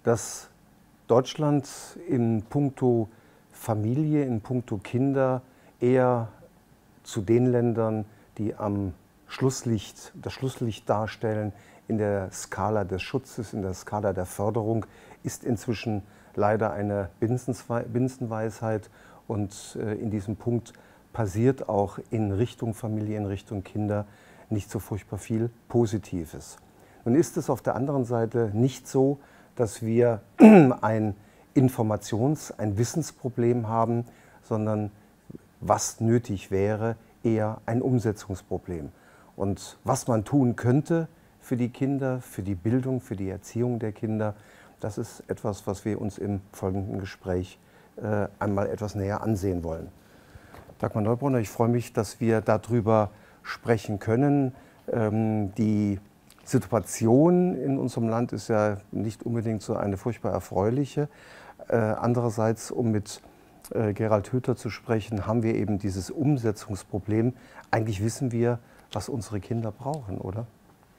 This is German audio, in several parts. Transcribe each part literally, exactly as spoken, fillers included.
dass Deutschland in puncto Familie, in puncto Kinder eher zu den Ländern, die am Schlusslicht, das Schlusslicht darstellen in der Skala des Schutzes, in der Skala der Förderung, ist inzwischen leider eine Binsenweisheit. Und in diesem Punkt passiert auch in Richtung Familie, in Richtung Kinder nicht so furchtbar viel Positives. Nun ist es auf der anderen Seite nicht so, dass wir ein Informations-, ein Wissensproblem haben, sondern was nötig wäre, eher ein Umsetzungsproblem. Und was man tun könnte für die Kinder, für die Bildung, für die Erziehung der Kinder, das ist etwas, was wir uns im folgenden Gespräch äh, einmal etwas näher ansehen wollen. Dagmar Neubrunner, ich freue mich, dass wir darüber sprechen können. Ähm, die Situation in unserem Land ist ja nicht unbedingt so eine furchtbar erfreuliche. Äh, andererseits, um mit äh, Gerald Hüther zu sprechen, haben wir eben dieses Umsetzungsproblem. Eigentlich wissen wir, was unsere Kinder brauchen, oder?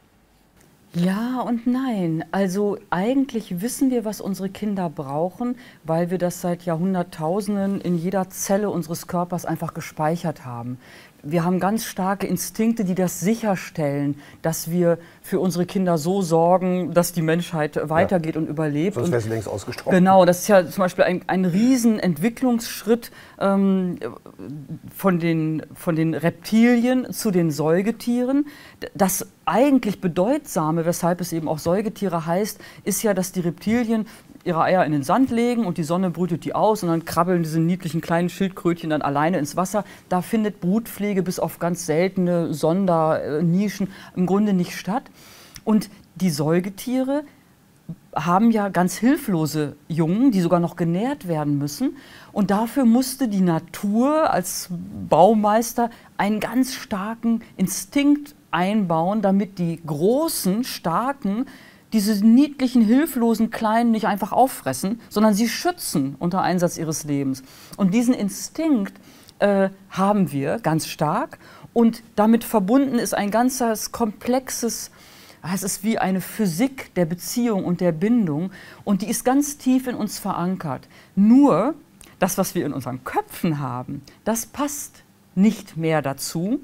Ja und nein. Also eigentlich wissen wir, was unsere Kinder brauchen, weil wir das seit Jahrhunderttausenden in jeder Zelle unseres Körpers einfach gespeichert haben. Wir haben ganz starke Instinkte, die das sicherstellen, dass wir für unsere Kinder so sorgen, dass die Menschheit weitergeht ja. und überlebt. Sonst wäre sie längst ausgestorben. Genau, das ist ja zum Beispiel ein, ein riesen Entwicklungsschritt ähm, von, den, von den Reptilien zu den Säugetieren. Das eigentlich Bedeutsame, weshalb es eben auch Säugetiere heißt, ist ja, dass die Reptilien ihre Eier in den Sand legen und die Sonne brütet die aus und dann krabbeln diese niedlichen kleinen Schildkrötchen dann alleine ins Wasser. Da findet Brutpflege bis auf ganz seltene Sondernischen im Grunde nicht statt. Und die Säugetiere haben ja ganz hilflose Jungen, die sogar noch genährt werden müssen. Und dafür musste die Natur als Baumeister einen ganz starken Instinkt einbauen, damit die großen, starken, diese niedlichen, hilflosen Kleinen nicht einfach auffressen, sondern sie schützen unter Einsatz ihres Lebens. Und diesen Instinkt äh, haben wir ganz stark und damit verbunden ist ein ganzes komplexes, es ist wie eine Physik der Beziehung und der Bindung und die ist ganz tief in uns verankert. Nur das, was wir in unseren Köpfen haben, das passt nicht mehr dazu.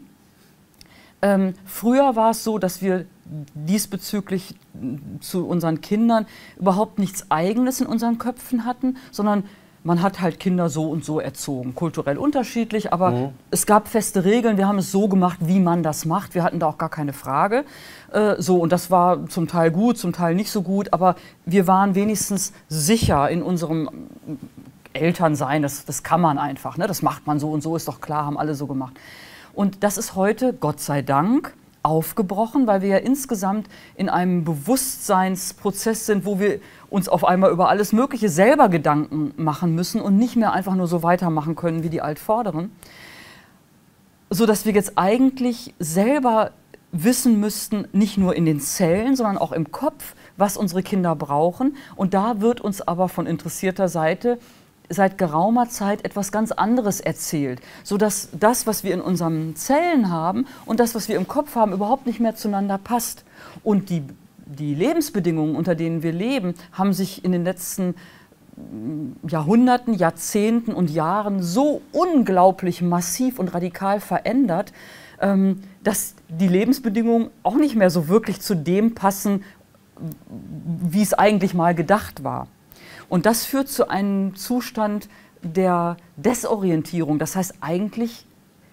Ähm, früher war es so, dass wir diesbezüglich zu unseren Kindern überhaupt nichts Eigenes in unseren Köpfen hatten, sondern man hat halt Kinder so und so erzogen, kulturell unterschiedlich, aber mhm. es gab feste Regeln, wir haben es so gemacht, wie man das macht, wir hatten da auch gar keine Frage. Äh, so, und das war zum Teil gut, zum Teil nicht so gut, aber wir waren wenigstens sicher in unserem Elternsein, das, das kann man einfach, ne? Das macht man so und so, ist doch klar, haben alle so gemacht. Und das ist heute, Gott sei Dank, aufgebrochen, weil wir ja insgesamt in einem Bewusstseinsprozess sind, wo wir uns auf einmal über alles Mögliche selber Gedanken machen müssen und nicht mehr einfach nur so weitermachen können wie die Altvorderen, sodass wir jetzt eigentlich selber wissen müssten, nicht nur in den Zellen, sondern auch im Kopf, was unsere Kinder brauchen. Und da wird uns aber von interessierter Seite seit geraumer Zeit etwas ganz anderes erzählt, sodass das, was wir in unseren Zellen haben und das, was wir im Kopf haben, überhaupt nicht mehr zueinander passt. Und die, die Lebensbedingungen, unter denen wir leben, haben sich in den letzten Jahrhunderten, Jahrzehnten und Jahren so unglaublich massiv und radikal verändert, dass die Lebensbedingungen auch nicht mehr so wirklich zu dem passen, wie es eigentlich mal gedacht war. Und das führt zu einem Zustand der Desorientierung. Das heißt eigentlich,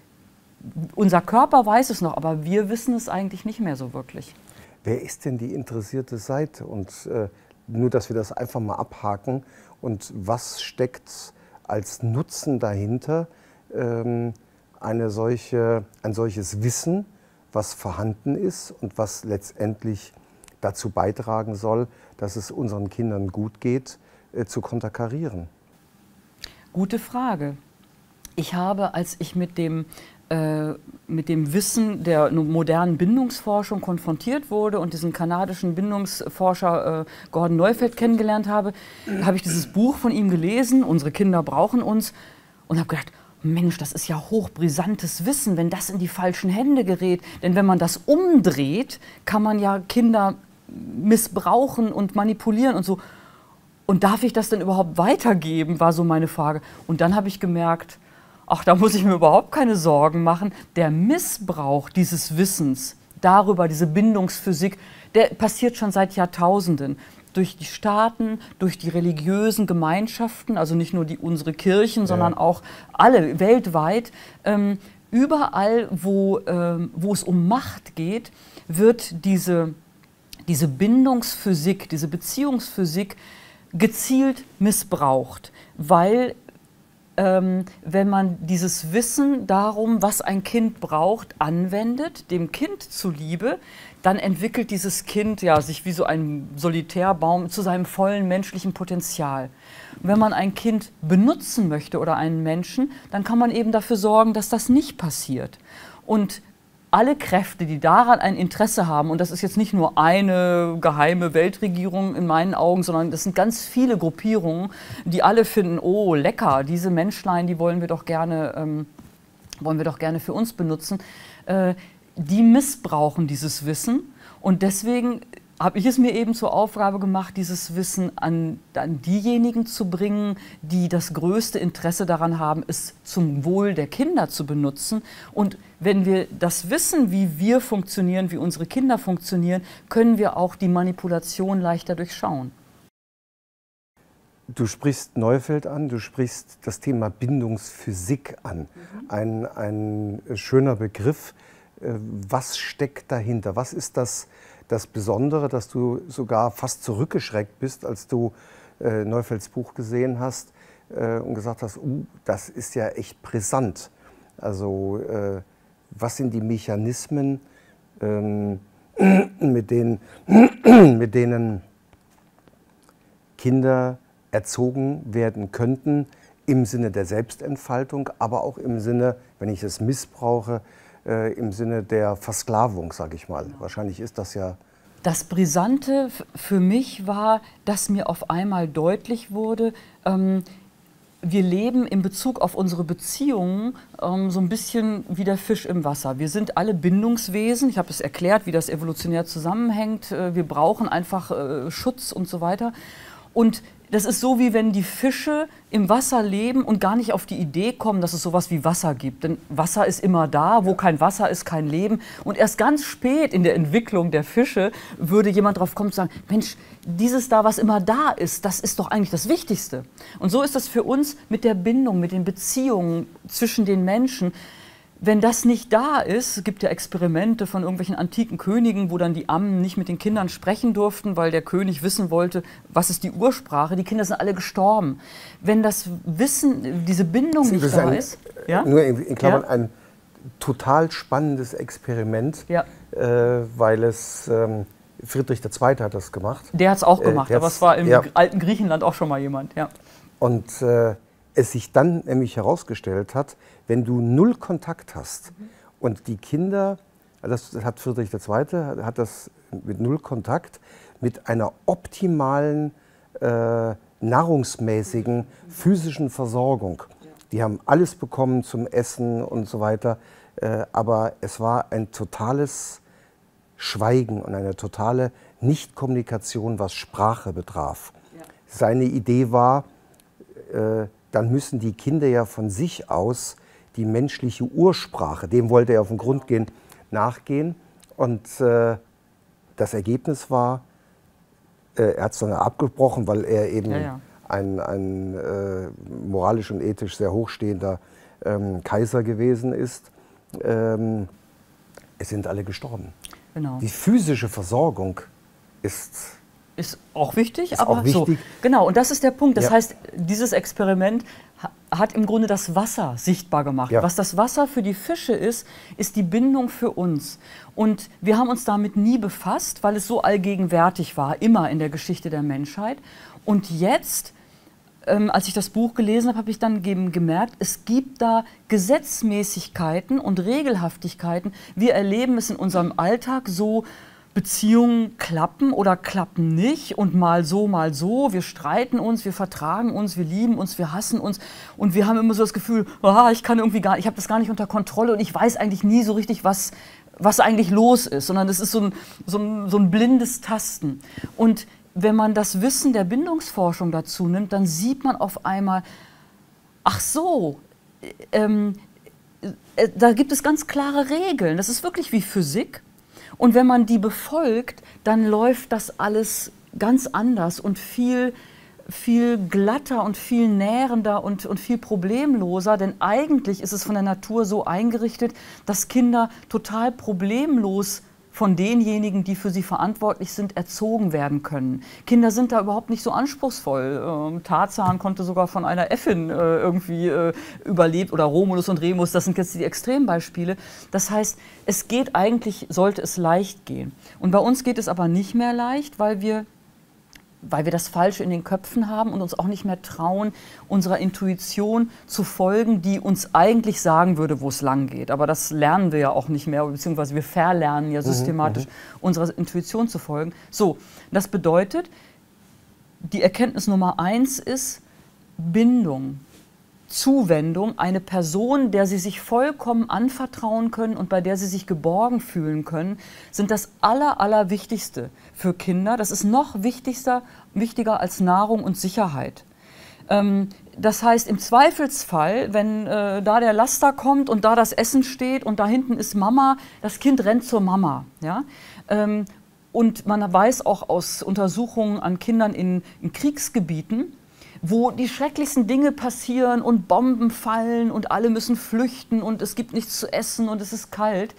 unser Körper weiß es noch, aber wir wissen es eigentlich nicht mehr so wirklich. Wer ist denn die interessierte Seite? Und äh, nur, dass wir das einfach mal abhaken. Und was steckt als Nutzen dahinter, ähm, eine solche, ein solches Wissen, was vorhanden ist und was letztendlich dazu beitragen soll, dass es unseren Kindern gut geht, zu konterkarieren? Gute Frage. Ich habe, als ich mit dem, äh, mit dem Wissen der modernen Bindungsforschung konfrontiert wurde und diesen kanadischen Bindungsforscher äh, Gordon Neufeld kennengelernt habe, habe ich dieses Buch von ihm gelesen, Unsere Kinder brauchen uns, und habe gedacht, Mensch, das ist ja hochbrisantes Wissen, wenn das in die falschen Hände gerät. Denn wenn man das umdreht, kann man ja Kinder missbrauchen und manipulieren und so. und darf ich das denn überhaupt weitergeben, war so meine Frage. Und dann habe ich gemerkt, ach, da muss ich mir überhaupt keine Sorgen machen. Der Missbrauch dieses Wissens darüber, diese Bindungsphysik, der passiert schon seit Jahrtausenden. Durch die Staaten, durch die religiösen Gemeinschaften, also nicht nur die, unsere Kirchen, ja, sondern auch alle weltweit. Ähm, überall, wo, ähm, wo es um Macht geht, wird diese, diese Bindungsphysik, diese Beziehungsphysik gezielt missbraucht, weil ähm, wenn man dieses Wissen darum, was ein Kind braucht, anwendet, dem Kind zuliebe, dann entwickelt dieses Kind ja, sich wie so ein Solitärbaum zu seinem vollen menschlichen Potenzial. Und wenn man ein Kind benutzen möchte oder einen Menschen, dann kann man eben dafür sorgen, dass das nicht passiert. Und alle Kräfte, die daran ein Interesse haben, und das ist jetzt nicht nur eine geheime Weltregierung in meinen Augen, sondern das sind ganz viele Gruppierungen, die alle finden, oh lecker, diese Menschlein, die wollen wir doch gerne, ähm, wollen wir doch gerne für uns benutzen, äh, die missbrauchen dieses Wissen. Und deswegen habe ich es mir eben zur Aufgabe gemacht, dieses Wissen an, an diejenigen zu bringen, die das größte Interesse daran haben, es zum Wohl der Kinder zu benutzen. Und wenn wir das wissen, wie wir funktionieren, wie unsere Kinder funktionieren, können wir auch die Manipulation leichter durchschauen. Du sprichst Neufeld an, du sprichst das Thema Bindungsphysik an. Mhm. Ein, ein schöner Begriff. Was steckt dahinter? Was ist das, das Besondere, dass du sogar fast zurückgeschreckt bist, als du äh, Neufelds Buch gesehen hast äh, und gesagt hast, uh, das ist ja echt brisant. Also äh, was sind die Mechanismen, ähm, mit denen, mit denen Kinder erzogen werden könnten, im Sinne der Selbstentfaltung, aber auch im Sinne, wenn ich es missbrauche, Äh, im Sinne der Versklavung, sage ich mal. Wahrscheinlich ist das ja... Das Brisante für mich war, dass mir auf einmal deutlich wurde, ähm, wir leben in Bezug auf unsere Beziehungen ähm, so ein bisschen wie der Fisch im Wasser. Wir sind alle Bindungswesen. Ich habe es erklärt, wie das evolutionär zusammenhängt. Äh, wir brauchen einfach äh, Schutz und so weiter. Und das ist so, wie wenn die Fische im Wasser leben und gar nicht auf die Idee kommen, dass es sowas wie Wasser gibt. Denn Wasser ist immer da, wo kein Wasser ist, kein Leben. Und erst ganz spät in der Entwicklung der Fische würde jemand drauf kommen und sagen, Mensch, dieses da, was immer da ist, das ist doch eigentlich das Wichtigste. Und so ist das für uns mit der Bindung, mit den Beziehungen zwischen den Menschen. Wenn das nicht da ist, es gibt ja Experimente von irgendwelchen antiken Königen, wo dann die Ammen nicht mit den Kindern sprechen durften, weil der König wissen wollte, was ist die Ursprache. Die Kinder sind alle gestorben. Wenn das Wissen, diese Bindung nicht ist da ein, ist... Ja? Nur in, in Klammern, ja? ein total spannendes Experiment, ja. äh, weil es... Ähm, Friedrich der Zweite hat das gemacht. Der hat es auch gemacht, äh, aber es war im ja. alten Griechenland auch schon mal jemand. Ja. Und äh, es sich dann nämlich herausgestellt hat, wenn du null Kontakt hast mhm. und die Kinder, das hat Friedrich der Zweite, hat das mit null Kontakt, mit einer optimalen, äh, nahrungsmäßigen, mhm. physischen Versorgung. Ja. Die haben alles bekommen zum Essen und so weiter, äh, aber es war ein totales Schweigen und eine totale Nichtkommunikation, was Sprache betraf. Ja. Seine Idee war, äh, dann müssen die Kinder ja von sich aus die menschliche Ursprache, dem wollte er auf den Grund gehen, nachgehen. Und äh, das Ergebnis war, äh, er hat es dann abgebrochen, weil er eben ja, ja. ein, ein äh, moralisch und ethisch sehr hochstehender ähm, Kaiser gewesen ist. Ähm, es sind alle gestorben. Genau. Die physische Versorgung ist... Ist auch wichtig, ist aber auch wichtig. So. Genau, und das ist der Punkt. Das ja. heißt, dieses Experiment hat im Grunde das Wasser sichtbar gemacht. Ja. Was das Wasser für die Fische ist, ist die Bindung für uns. Und wir haben uns damit nie befasst, weil es so allgegenwärtig war, immer in der Geschichte der Menschheit. Und jetzt, ähm, als ich das Buch gelesen habe, habe ich dann gemerkt, es gibt da Gesetzmäßigkeiten und Regelhaftigkeiten. Wir erleben es in unserem Alltag so, Beziehungen klappen oder klappen nicht und mal so, mal so. Wir streiten uns, wir vertragen uns, wir lieben uns, wir hassen uns und wir haben immer so das Gefühl, oh, ich kann irgendwie gar, ich habe das gar nicht unter Kontrolle und ich weiß eigentlich nie so richtig, was, was eigentlich los ist, sondern es ist so ein, so ein, so ein blindes Tasten. Und wenn man das Wissen der Bindungsforschung dazu nimmt, dann sieht man auf einmal, ach so, ähm, äh, da gibt es ganz klare Regeln. Das ist wirklich wie Physik. Und wenn man die befolgt, dann läuft das alles ganz anders und viel, viel glatter und viel nährender und, und viel problemloser. Denn eigentlich ist es von der Natur so eingerichtet, dass Kinder total problemlos von denjenigen, die für sie verantwortlich sind, erzogen werden können. Kinder sind da überhaupt nicht so anspruchsvoll. Ähm, Tarzan konnte sogar von einer Äffin äh, irgendwie äh, überlebt oder Romulus und Remus, das sind jetzt die Extrembeispiele. Das heißt, es geht eigentlich, sollte es leicht gehen. Und bei uns geht es aber nicht mehr leicht, weil wir weil wir das Falsche in den Köpfen haben und uns auch nicht mehr trauen, unserer Intuition zu folgen, die uns eigentlich sagen würde, wo es lang geht. Aber das lernen wir ja auch nicht mehr, beziehungsweise wir verlernen ja systematisch, mhm, unserer Intuition zu folgen. So, das bedeutet, die Erkenntnis Nummer eins ist Bindung. Zuwendung, eine Person, der sie sich vollkommen anvertrauen können und bei der sie sich geborgen fühlen können, sind das aller, allerwichtigste für Kinder. Das ist noch wichtiger, wichtiger als Nahrung und Sicherheit. Ähm, das heißt, im Zweifelsfall, wenn äh, da der Laster kommt und da das Essen steht und da hinten ist Mama, das Kind rennt zur Mama. Ja? Ähm, und man weiß auch aus Untersuchungen an Kindern in, in Kriegsgebieten, wo die schrecklichsten Dinge passieren und Bomben fallen und alle müssen flüchten und es gibt nichts zu essen und es ist kalt.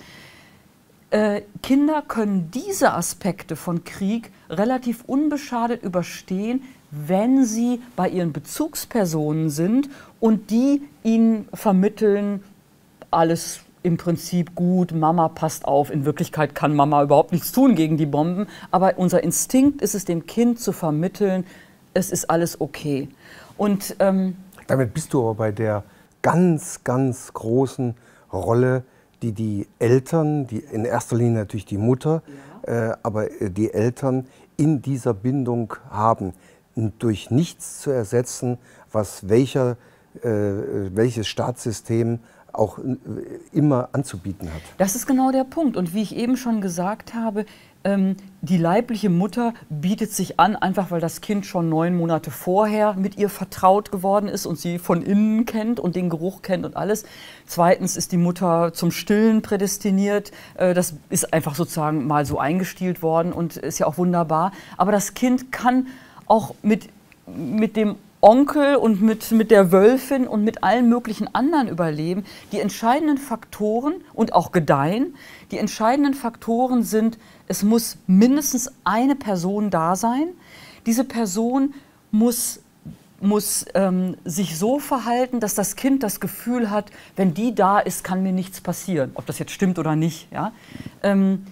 Äh, Kinder können diese Aspekte von Krieg relativ unbeschadet überstehen, wenn sie bei ihren Bezugspersonen sind und die ihnen vermitteln, alles im Prinzip gut, Mama passt auf. In Wirklichkeit kann Mama überhaupt nichts tun gegen die Bomben, aber unser Instinkt ist es, dem Kind zu vermitteln, es ist alles okay. Und, ähm, damit bist du aber bei der ganz, ganz großen Rolle, die die Eltern, die in erster Linie natürlich die Mutter, ja. äh, aber die Eltern in dieser Bindung haben, durch nichts zu ersetzen, was welcher, äh, welches Staatssystem auch äh, immer anzubieten hat. Das ist genau der Punkt. Und wie ich eben schon gesagt habe, Ähm, die leibliche Mutter bietet sich an, einfach weil das Kind schon neun Monate vorher mit ihr vertraut geworden ist und sie von innen kennt und den Geruch kennt und alles. Zweitens ist die Mutter zum Stillen prädestiniert. Äh, das ist einfach sozusagen mal so eingestielt worden und ist ja auch wunderbar. Aber das Kind kann auch mit, mit dem Onkel und mit, mit der Wölfin und mit allen möglichen anderen überleben. Die entscheidenden Faktoren und auch gedeihen, die entscheidenden Faktoren sind, es muss mindestens eine Person da sein. Diese Person muss, muss ähm, sich so verhalten, dass das Kind das Gefühl hat, wenn die da ist, kann mir nichts passieren. Ob das jetzt stimmt oder nicht. Ja? Ähm,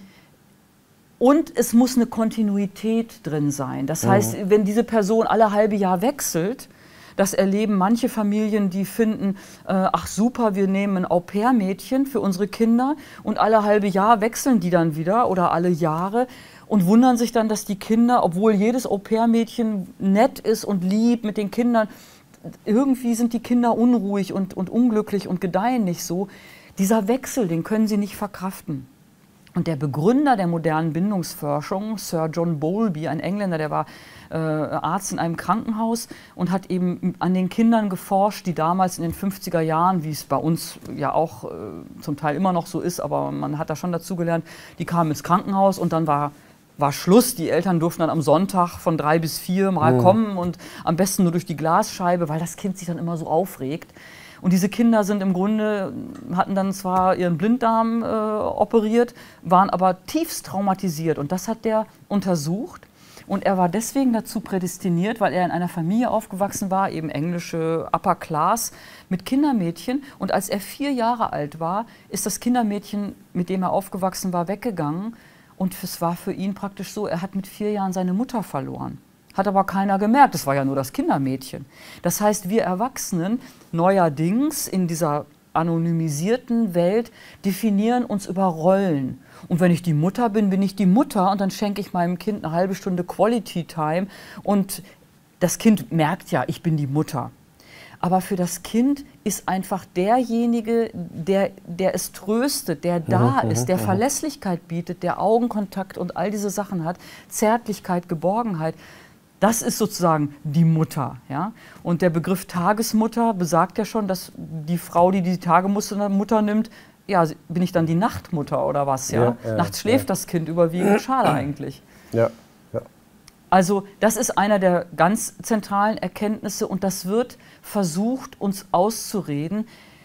Und es muss eine Kontinuität drin sein. Das heißt, mhm. wenn diese Person alle halbe Jahr wechselt, das erleben manche Familien, die finden, äh, ach super, wir nehmen ein Au-pair-Mädchen für unsere Kinder und alle halbe Jahr wechseln die dann wieder oder alle Jahre und wundern sich dann, dass die Kinder, obwohl jedes Au-pair-Mädchen nett ist und lieb mit den Kindern, irgendwie sind die Kinder unruhig und, und unglücklich und gedeihen nicht so. Dieser Wechsel, den können sie nicht verkraften. Und der Begründer der modernen Bindungsforschung, Sir John Bowlby, ein Engländer, der war äh, Arzt in einem Krankenhaus und hat eben an den Kindern geforscht, die damals in den fünfziger Jahren, wie es bei uns ja auch äh, zum Teil immer noch so ist, aber man hat da schon dazugelernt, die kamen ins Krankenhaus und dann war, war Schluss. Die Eltern durften dann am Sonntag von drei bis vier mal oh. kommen und am besten nur durch die Glasscheibe, weil das Kind sich dann immer so aufregt. Und diese Kinder sind im Grunde, hatten dann zwar ihren Blinddarm äh, operiert, waren aber tiefst traumatisiert. Und das hat der untersucht. Und er war deswegen dazu prädestiniert, weil er in einer Familie aufgewachsen war, eben englische Upper Class, mit Kindermädchen. Und als er vier Jahre alt war, ist das Kindermädchen, mit dem er aufgewachsen war, weggegangen. Und es war für ihn praktisch so, er hat mit vier Jahren seine Mutter verloren. Hat aber keiner gemerkt, es war ja nur das Kindermädchen. Das heißt, wir Erwachsenen neuerdings in dieser anonymisierten Welt definieren uns über Rollen. Und wenn ich die Mutter bin, bin ich die Mutter und dann schenke ich meinem Kind eine halbe Stunde Quality Time und das Kind merkt ja, ich bin die Mutter. Aber für das Kind ist einfach derjenige, der, der es tröstet, der da Mhm, ist, der mhm. Verlässlichkeit bietet, der Augenkontakt und all diese Sachen hat, Zärtlichkeit, Geborgenheit. Das ist sozusagen die Mutter. Ja? Und der Begriff Tagesmutter besagt ja schon, dass die Frau, die die Tagesmutter nimmt, ja, bin ich dann die Nachtmutter oder was? Ja? Ja, ja, Nachts schläft ja. das Kind überwiegend, schade eigentlich. Ja, ja. Also das ist einer der ganz zentralen Erkenntnisse und das wird versucht, uns auszureden.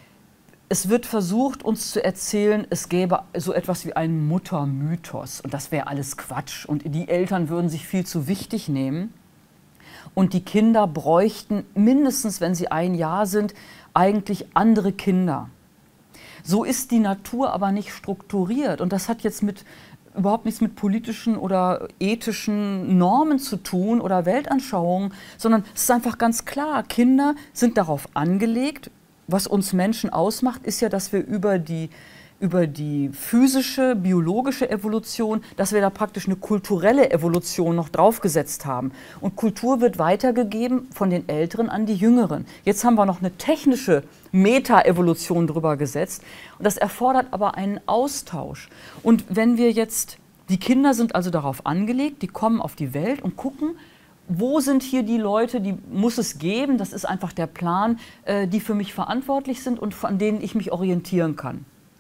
Es wird versucht, uns zu erzählen, es gäbe so etwas wie einen Muttermythos und das wäre alles Quatsch und die Eltern würden sich viel zu wichtig nehmen und die Kinder bräuchten mindestens, wenn sie ein Jahr sind, eigentlich andere Kinder. So ist die Natur aber nicht strukturiert und das hat jetzt mit überhaupt nichts mit politischen oder ethischen Normen zu tun oder Weltanschauungen, sondern es ist einfach ganz klar, Kinder sind darauf angelegt. Was uns Menschen ausmacht, ist ja, dass wir über die, über die physische, biologische Evolution, dass wir da praktisch eine kulturelle Evolution noch draufgesetzt haben. Und Kultur wird weitergegeben von den Älteren an die Jüngeren. Jetzt haben wir noch eine technische Meta-Evolution drüber gesetzt. Und das erfordert aber einen Austausch. Und wenn wir jetzt, die Kinder sind also darauf angelegt, die kommen auf die Welt und gucken, wo sind hier die Leute, die muss es geben, das ist einfach der Plan, äh, die für mich verantwortlich sind und an denen ich mich orientieren kann.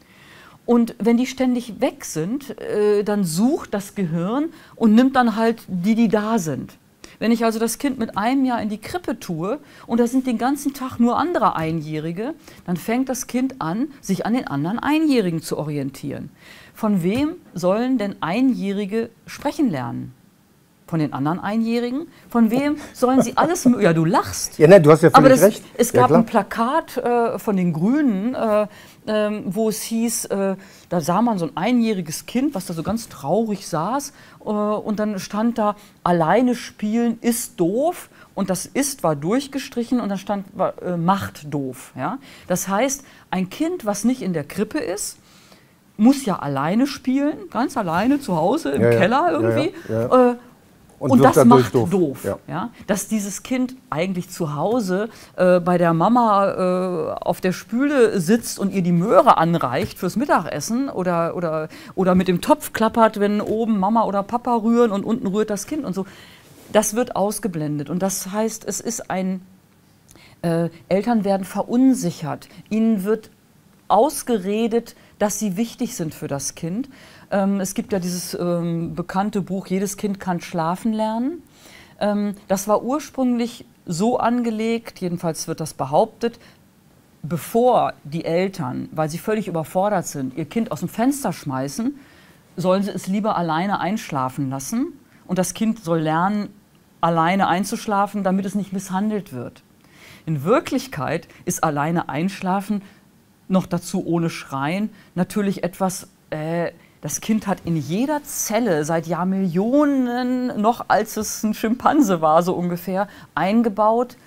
Und wenn die ständig weg sind, äh, dann sucht das Gehirn und nimmt dann halt die, die da sind. Wenn ich also das Kind mit einem Jahr in die Krippe tue und da sind den ganzen Tag nur andere Einjährige, dann fängt das Kind an, sich an den anderen Einjährigen zu orientieren. Von wem sollen denn Einjährige sprechen lernen? Von den anderen Einjährigen? Von wem sollen sie alles... Ja, du lachst. Ja, nein, du hast ja völlig Aber das, recht. es Ja, gab klar. ein Plakat äh, von den Grünen, äh, ähm, wo es hieß, äh, da sah man so ein einjähriges Kind, was da so ganz traurig saß. Äh, und dann stand da, alleine spielen ist doof. Und das ist war durchgestrichen und dann stand, war, äh, macht doof. Ja? Das heißt, ein Kind, was nicht in der Krippe ist, muss ja alleine spielen, ganz alleine zu Hause im Ja, ja. Keller irgendwie. Ja, ja, ja. Äh, Und Und, wird das dadurch macht doof. doof. Ja. Ja? Dass dieses Kind eigentlich zu Hause äh, bei der Mama äh, auf der Spüle sitzt und ihr die Möhre anreicht fürs Mittagessen oder, oder, oder mit dem Topf klappert, wenn oben Mama oder Papa rühren und unten rührt das Kind und so. Das wird ausgeblendet. Und das heißt, es ist ein, äh, Eltern werden verunsichert. Ihnen wird ausgeredet, dass sie wichtig sind für das Kind. Ähm, es gibt ja dieses ähm, bekannte Buch, Jedes Kind kann schlafen lernen. Ähm, das war ursprünglich so angelegt, jedenfalls wird das behauptet, bevor die Eltern, weil sie völlig überfordert sind, ihr Kind aus dem Fenster schmeißen, sollen sie es lieber alleine einschlafen lassen. Und das Kind soll lernen, alleine einzuschlafen, damit es nicht misshandelt wird. In Wirklichkeit ist alleine einschlafen, noch dazu ohne Schreien, natürlich etwas, äh, das Kind hat in jeder Zelle seit Jahrmillionen, noch als es ein Schimpanse war, so ungefähr, eingebaut,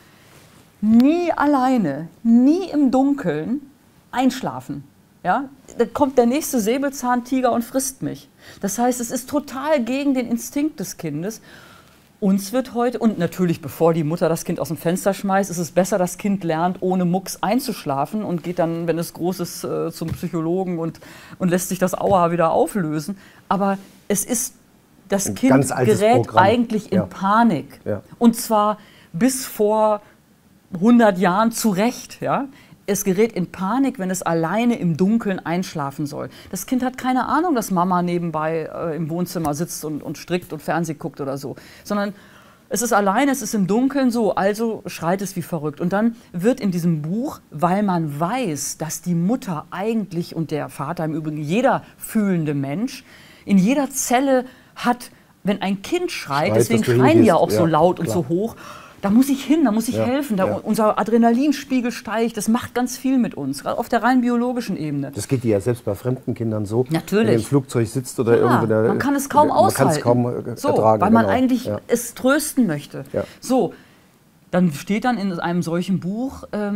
nie alleine, nie im Dunkeln einschlafen. Ja? Da kommt der nächste Säbelzahntiger und frisst mich. Das heißt, es ist total gegen den Instinkt des Kindes. Uns wird heute, und natürlich bevor die Mutter das Kind aus dem Fenster schmeißt, ist es besser, das Kind lernt, ohne Mucks einzuschlafen und geht dann, wenn es groß ist, äh, zum Psychologen und, und lässt sich das Aua wieder auflösen. Aber es ist, das Ein Kind ganz altes gerät Programm. eigentlich in Ja. Panik. Ja. Und zwar bis vor hundert Jahren zu Recht. Ja? Es gerät in Panik, wenn es alleine im Dunkeln einschlafen soll. Das Kind hat keine Ahnung, dass Mama nebenbei äh, im Wohnzimmer sitzt und, und strickt und Fernsehen guckt oder so. Sondern es ist alleine, es ist im Dunkeln so, also schreit es wie verrückt. Und dann wird in diesem Buch, weil man weiß, dass die Mutter eigentlich und der Vater im Übrigen, jeder fühlende Mensch, in jeder Zelle hat, wenn ein Kind schreit, Schreit, deswegen dass du schreien die ja hingehst. auch so Ja, laut und klar. so hoch, da muss ich hin, da muss ich Ja, helfen, da ja. unser Adrenalinspiegel steigt, das macht ganz viel mit uns, gerade auf der rein biologischen Ebene. Das geht dir ja selbst bei fremden Kindern so. Natürlich. Wenn du im Flugzeug sitzt oder Ja, irgendwo. Da, man kann es kaum man aushalten. kann es kaum äh, so, ertragen. weil man genau. eigentlich Ja. es trösten möchte. Ja. So, dann steht dann in einem solchen Buch, ähm,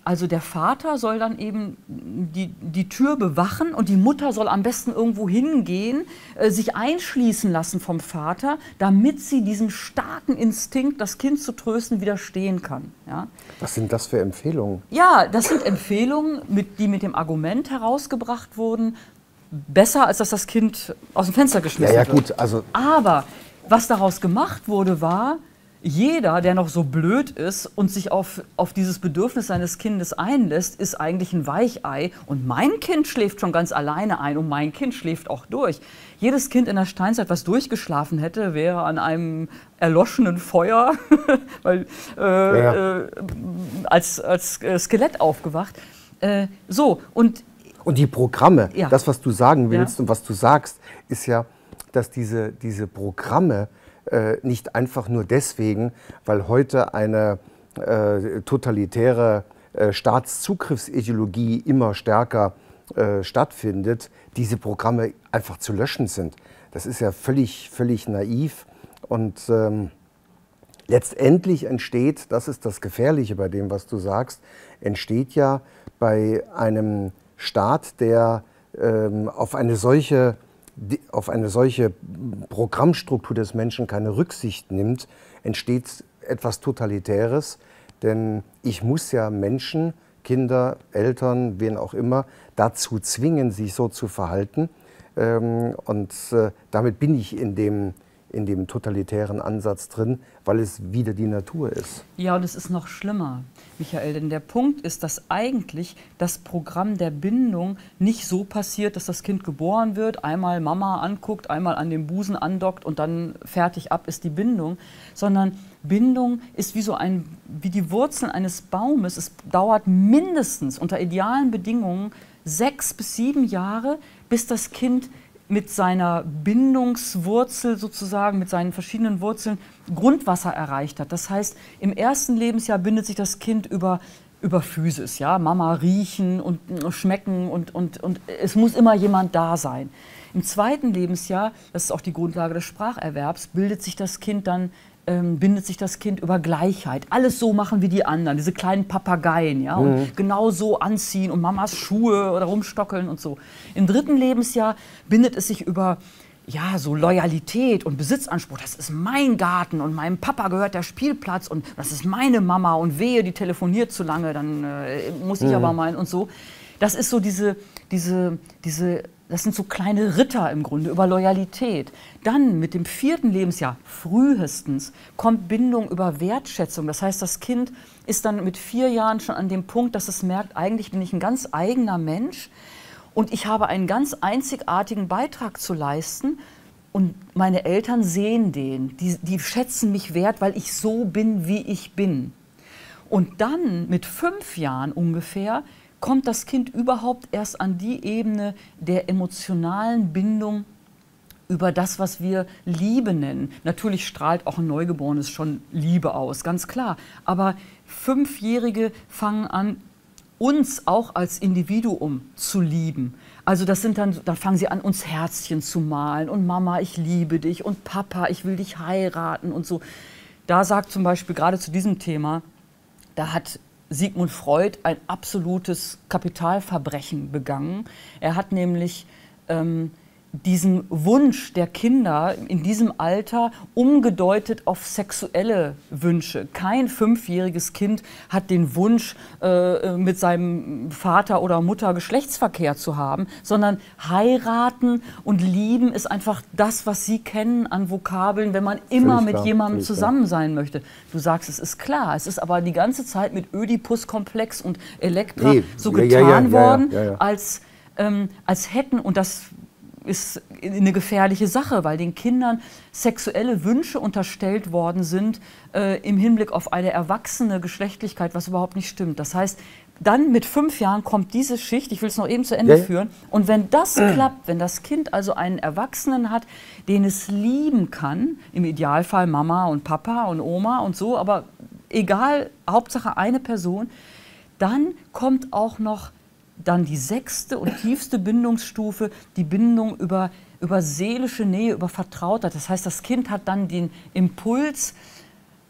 Also der Vater soll dann eben die, die Tür bewachen und die Mutter soll am besten irgendwo hingehen, äh, sich einschließen lassen vom Vater, damit sie diesem starken Instinkt, das Kind zu trösten, widerstehen kann. Ja? Was sind das für Empfehlungen? Ja, das sind Empfehlungen, mit, die mit dem Argument herausgebracht wurden, besser als dass das Kind aus dem Fenster geschmissen ja, ja, wird. Gut, also Aber was daraus gemacht wurde, war, jeder, der noch so blöd ist und sich auf, auf dieses Bedürfnis seines Kindes einlässt, ist eigentlich ein Weichei. Und mein Kind schläft schon ganz alleine ein und mein Kind schläft auch durch. Jedes Kind in der Steinzeit, was durchgeschlafen hätte, wäre an einem erloschenen Feuer weil, äh, ja. äh, als, als Skelett aufgewacht. Äh, so, und, und die Programme, ja. das, was du sagen willst ja. und was du sagst, ist ja, dass diese, diese Programme Äh, nicht einfach nur deswegen, weil heute eine äh, totalitäre äh, Staatszugriffsideologie immer stärker äh, stattfindet, diese Programme einfach zu löschen sind. Das ist ja völlig, völlig naiv und ähm, letztendlich entsteht, das ist das Gefährliche bei dem, was du sagst, entsteht ja bei einem Staat, der ähm, auf eine solche auf eine solche Programmstruktur des Menschen keine Rücksicht nimmt, entsteht etwas Totalitäres. Denn ich muss ja Menschen, Kinder, Eltern, wen auch immer, dazu zwingen, sich so zu verhalten. Und damit bin ich in dem, in dem totalitären Ansatz drin, weil es wieder die Natur ist. Ja, und es ist noch schlimmer, Michael, denn der Punkt ist, dass eigentlich das Programm der Bindung nicht so passiert, dass das Kind geboren wird, einmal Mama anguckt, einmal an dem Busen andockt und dann fertig ab ist die Bindung, sondern Bindung ist wie so ein, wie die Wurzeln eines Baumes. Es dauert mindestens unter idealen Bedingungen sechs bis sieben Jahre, bis das Kind mit seiner Bindungswurzel sozusagen, mit seinen verschiedenen Wurzeln Grundwasser erreicht hat. Das heißt, im ersten Lebensjahr bindet sich das Kind über, über Physis, ja? Mama riechen und schmecken und, und, und es muss immer jemand da sein. Im zweiten Lebensjahr, das ist auch die Grundlage des Spracherwerbs, bildet sich das Kind dann Ähm, bindet sich das Kind über Gleichheit. Alles so machen wie die anderen, diese kleinen Papageien, ja, und mhm. genau so anziehen und Mamas Schuhe oder rumstockeln und so. Im dritten Lebensjahr bindet es sich über, ja, so Loyalität und Besitzanspruch. Das ist mein Garten und meinem Papa gehört der Spielplatz und das ist meine Mama und wehe, die telefoniert zu lange, dann äh, muss ich mhm. aber meinen und so. Das ist so diese, diese, diese Das sind so kleine Ritter im Grunde über Loyalität. Dann mit dem vierten Lebensjahr, frühestens, kommt Bindung über Wertschätzung. Das heißt, das Kind ist dann mit vier Jahren schon an dem Punkt, dass es merkt, eigentlich bin ich ein ganz eigener Mensch und ich habe einen ganz einzigartigen Beitrag zu leisten. Und meine Eltern sehen den, die, die schätzen mich wert, weil ich so bin, wie ich bin. Und dann mit fünf Jahren ungefähr kommt das Kind überhaupt erst an die Ebene der emotionalen Bindung über das, was wir Liebe nennen. Natürlich strahlt auch ein Neugeborenes schon Liebe aus, ganz klar. Aber Fünfjährige fangen an, uns auch als Individuum zu lieben. Also das sind dann, dann fangen sie an, uns Herzchen zu malen und Mama, ich liebe dich und Papa, ich will dich heiraten und so. Da sagt zum Beispiel gerade zu diesem Thema, da hat Sigmund Freud ein absolutes Kapitalverbrechen begangen. Er hat nämlich ähm, diesen Wunsch der Kinder in diesem Alter umgedeutet auf sexuelle Wünsche. Kein fünfjähriges Kind hat den Wunsch, äh, mit seinem Vater oder Mutter Geschlechtsverkehr zu haben, sondern heiraten und lieben ist einfach das, was sie kennen an Vokabeln, wenn man immer mit jemandem zusammen sein möchte. Du sagst, es ist klar, es ist aber die ganze Zeit mit Ödipus-Komplex und Elektra nee, so getan ja, ja, ja, worden, ja, ja, ja. Als, ähm, als hätten, und das ist eine gefährliche Sache, weil den Kindern sexuelle Wünsche unterstellt worden sind äh, im Hinblick auf eine erwachsene Geschlechtlichkeit, was überhaupt nicht stimmt. Das heißt, dann mit fünf Jahren kommt diese Schicht, ich will es noch eben zu Ende ja. führen, und wenn das klappt, wenn das Kind also einen Erwachsenen hat, den es lieben kann, im Idealfall Mama und Papa und Oma und so, aber egal, Hauptsache eine Person, dann kommt auch noch dann die sechste und tiefste Bindungsstufe, die Bindung über, über seelische Nähe, über Vertrautheit. Das heißt, das Kind hat dann den Impuls,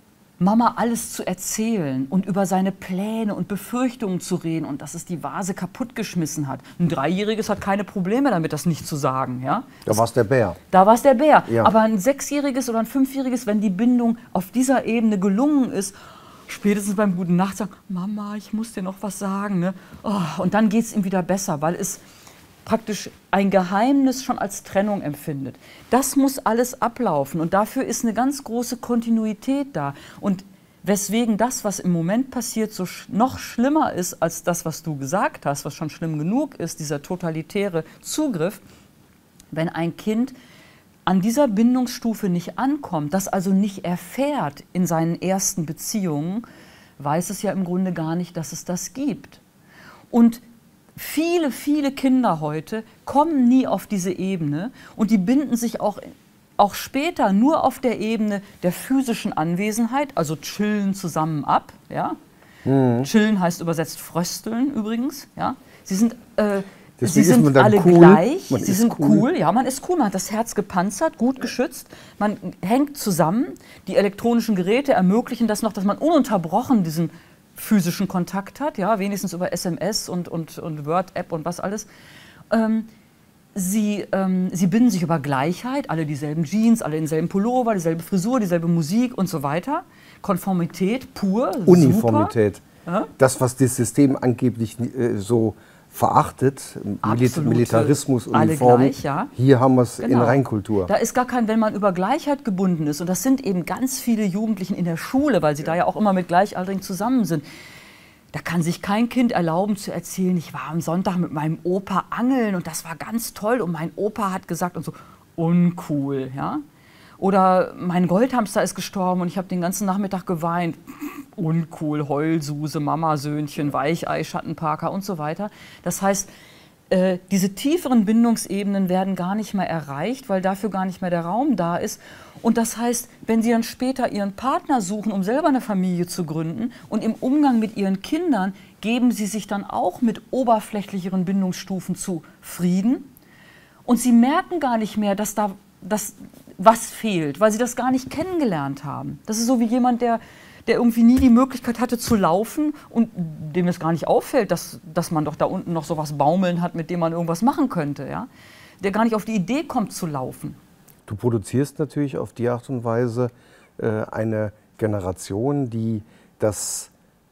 Mama alles zu erzählen und über seine Pläne und Befürchtungen zu reden und dass es die Vase kaputtgeschmissen hat. Ein Dreijähriges hat keine Probleme damit, das nicht zu sagen. Ja? Da war es der Bär. Da war es der Bär. Ja. Aber ein Sechsjähriges oder ein Fünfjähriges, wenn die Bindung auf dieser Ebene gelungen ist, spätestens beim guten Nacht sagen, Mama, ich muss dir noch was sagen. Ne? Oh, und dann geht es ihm wieder besser, weil es praktisch ein Geheimnis schon als Trennung empfindet. Das muss alles ablaufen und dafür ist eine ganz große Kontinuität da. Und weswegen das, was im Moment passiert, so sch noch schlimmer ist als das, was du gesagt hast, was schon schlimm genug ist, dieser totalitäre Zugriff, wenn ein Kind an dieser Bindungsstufe nicht ankommt, das also nicht erfährt in seinen ersten Beziehungen, weiß es ja im Grunde gar nicht, dass es das gibt. Und viele, viele Kinder heute kommen nie auf diese Ebene und die binden sich auch, auch später nur auf der Ebene der physischen Anwesenheit, also chillen zusammen ab. Ja? Mhm. Chillen heißt übersetzt frösteln übrigens. Ja? Sie sind, äh, sie sind alle cool. gleich, man sie sind cool. cool. Ja, man ist cool, man hat das Herz gepanzert, gut geschützt, man hängt zusammen. Die elektronischen Geräte ermöglichen das noch, dass man ununterbrochen diesen physischen Kontakt hat, ja, wenigstens über S M S und, und, und Word-App und was alles. Ähm, sie, ähm, sie binden sich über Gleichheit, alle dieselben Jeans, alle denselben Pullover, dieselbe Frisur, dieselbe Musik und so weiter. Konformität pur, Uniformität. Ja? Das, was das System angeblich äh, so verachtet, Absolute, Militarismus, Uniformen, gleich, ja. Hier haben wir es genau. in Reinkultur. Da ist gar kein, wenn man über Gleichheit gebunden ist, und das sind eben ganz viele Jugendlichen in der Schule, weil sie ja. da ja auch immer mit Gleichaltrigen zusammen sind, da kann sich kein Kind erlauben zu erzählen, ich war am Sonntag mit meinem Opa angeln und das war ganz toll und mein Opa hat gesagt und so, uncool, ja. Oder mein Goldhamster ist gestorben und ich habe den ganzen Nachmittag geweint. Uncool, Heulsuse, Mamasöhnchen, Weichei, Schattenparker und so weiter. Das heißt, äh, diese tieferen Bindungsebenen werden gar nicht mehr erreicht, weil dafür gar nicht mehr der Raum da ist. Und das heißt, wenn Sie dann später Ihren Partner suchen, um selber eine Familie zu gründen und im Umgang mit Ihren Kindern, geben Sie sich dann auch mit oberflächlicheren Bindungsstufen zufrieden. Und Sie merken gar nicht mehr, dass da dass was fehlt, weil Sie das gar nicht kennengelernt haben. Das ist so wie jemand, der der irgendwie nie die Möglichkeit hatte zu laufen und dem es gar nicht auffällt, dass, dass man doch da unten noch so was baumeln hat, mit dem man irgendwas machen könnte. Ja? Der gar nicht auf die Idee kommt zu laufen. Du produzierst natürlich auf die Art und Weise äh, eine Generation, die das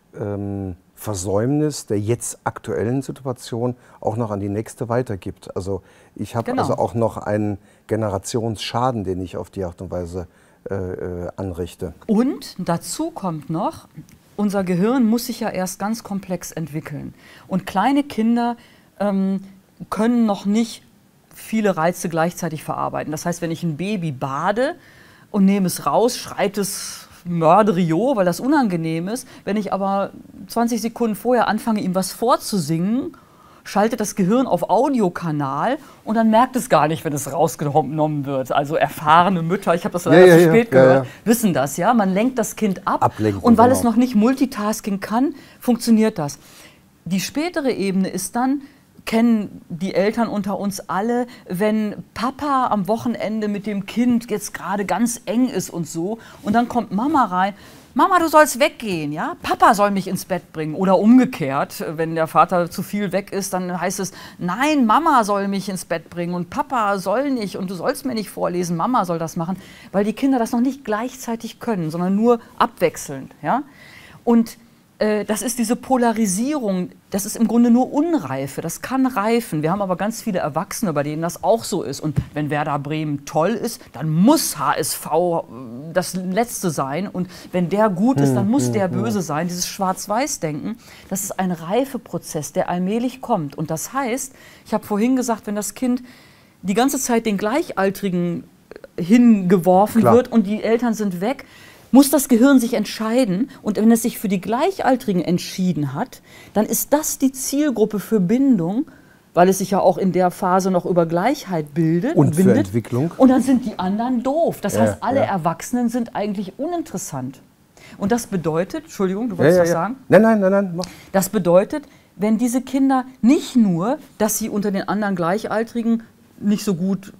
ähm, Versäumnis der jetzt aktuellen Situation auch noch an die nächste weitergibt. Also ich habe genau. also auch noch einen Generationsschaden, den ich auf die Art und Weise Äh, äh, anrichte. Und dazu kommt noch, unser Gehirn muss sich ja erst ganz komplex entwickeln. Und kleine Kinder ähm, können noch nicht viele Reize gleichzeitig verarbeiten. Das heißt, wenn ich ein Baby bade und nehme es raus, schreit es Mörderio, weil das unangenehm ist. Wenn ich aber zwanzig Sekunden vorher anfange, ihm was vorzusingen, schaltet das Gehirn auf Audiokanal und dann merkt es gar nicht, wenn es rausgenommen wird. Also erfahrene Mütter, ich habe das leider ja, zu ja, spät ja, gehört, ja. wissen das. Ja? Man lenkt das Kind ab Ablenken, und weil genau. es noch nicht Multitasking kann, funktioniert das. Die spätere Ebene ist dann, kennen die Eltern unter uns alle, wenn Papa am Wochenende mit dem Kind jetzt gerade ganz eng ist und so und dann kommt Mama rein, Mama, du sollst weggehen, ja? Papa soll mich ins Bett bringen. Oder umgekehrt, wenn der Vater zu viel weg ist, dann heißt es, nein, Mama soll mich ins Bett bringen und Papa soll nicht und du sollst mir nicht vorlesen, Mama soll das machen, weil die Kinder das noch nicht gleichzeitig können, sondern nur abwechselnd, ja? Und äh, das ist diese Polarisierung, das ist im Grunde nur Unreife, das kann reifen. Wir haben aber ganz viele Erwachsene, bei denen das auch so ist. Und wenn Werder Bremen toll ist, dann muss H S V das Letzte sein. Und wenn der gut ist, dann muss der böse sein. Dieses Schwarz-Weiß-Denken, das ist ein Reifeprozess, der allmählich kommt. Und das heißt, ich habe vorhin gesagt, wenn das Kind die ganze Zeit den Gleichaltrigen hingeworfen Klar. wird und die Eltern sind weg, muss das Gehirn sich entscheiden. Und wenn es sich für die Gleichaltrigen entschieden hat, dann ist das die Zielgruppe für Bindung, weil es sich ja auch in der Phase noch über Gleichheit bildet. Und für bindet. Entwicklung. Und dann sind die anderen doof. Das ja, heißt, alle ja. Erwachsenen sind eigentlich uninteressant. Und das bedeutet, Entschuldigung, du wolltest ja, ja, was ja. sagen? Nein, nein, nein, nein. Mach. Das bedeutet, wenn diese Kinder nicht nur, dass sie unter den anderen Gleichaltrigen nicht so gut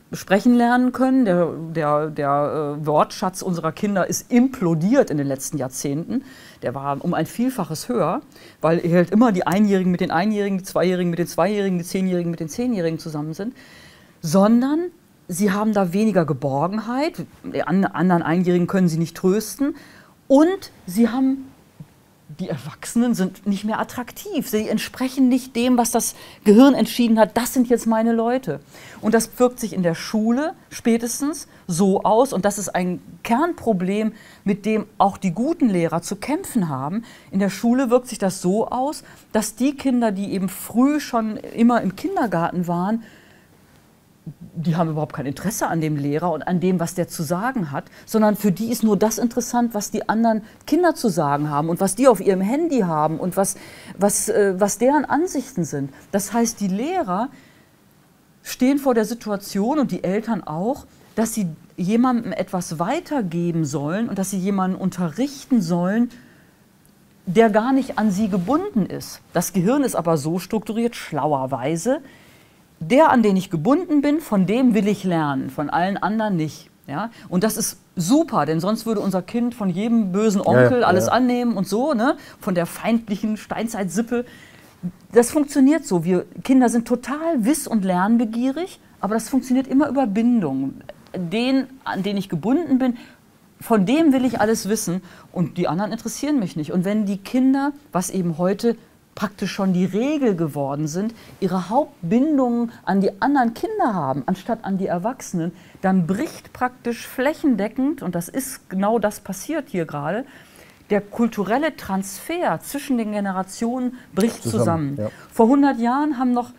sprechen lernen können. Der, der, der äh, Wortschatz unserer Kinder ist implodiert in den letzten Jahrzehnten. Der war um ein Vielfaches höher, weil halt immer die Einjährigen mit den Einjährigen, die Zweijährigen mit den Zweijährigen, die Zehnjährigen mit den Zehnjährigen zusammen sind. Sondern sie haben da weniger Geborgenheit, die anderen Einjährigen können sie nicht trösten und sie haben, die Erwachsenen sind nicht mehr attraktiv, sie entsprechen nicht dem, was das Gehirn entschieden hat, das sind jetzt meine Leute. Und das wirkt sich in der Schule spätestens so aus und das ist ein Kernproblem, mit dem auch die guten Lehrer zu kämpfen haben. In der Schule wirkt sich das so aus, dass die Kinder, die eben früh schon immer im Kindergarten waren, die haben überhaupt kein Interesse an dem Lehrer und an dem, was der zu sagen hat, sondern für die ist nur das interessant, was die anderen Kinder zu sagen haben und was die auf ihrem Handy haben und was, was, äh, was deren Ansichten sind. Das heißt, die Lehrer stehen vor der Situation und die Eltern auch, dass sie jemandem etwas weitergeben sollen und dass sie jemanden unterrichten sollen, der gar nicht an sie gebunden ist. Das Gehirn ist aber so strukturiert, schlauerweise, der, an den ich gebunden bin, von dem will ich lernen, von allen anderen nicht. Ja? Und das ist super, denn sonst würde unser Kind von jedem bösen Onkel ja, alles ja. annehmen und so, ne? Von der feindlichen Steinzeitsippe. Das funktioniert so. Wir Kinder sind total wiss- und lernbegierig, aber das funktioniert immer über Bindung. Den, an den ich gebunden bin, von dem will ich alles wissen und die anderen interessieren mich nicht. Und wenn die Kinder, was eben heute praktisch schon die Regel geworden sind, ihre Hauptbindungen an die anderen Kinder haben, anstatt an die Erwachsenen, dann bricht praktisch flächendeckend, und das ist genau das passiert hier gerade, der kulturelle Transfer zwischen den Generationen bricht zusammen. zusammen. Ja. Vor hundert Jahren haben noch,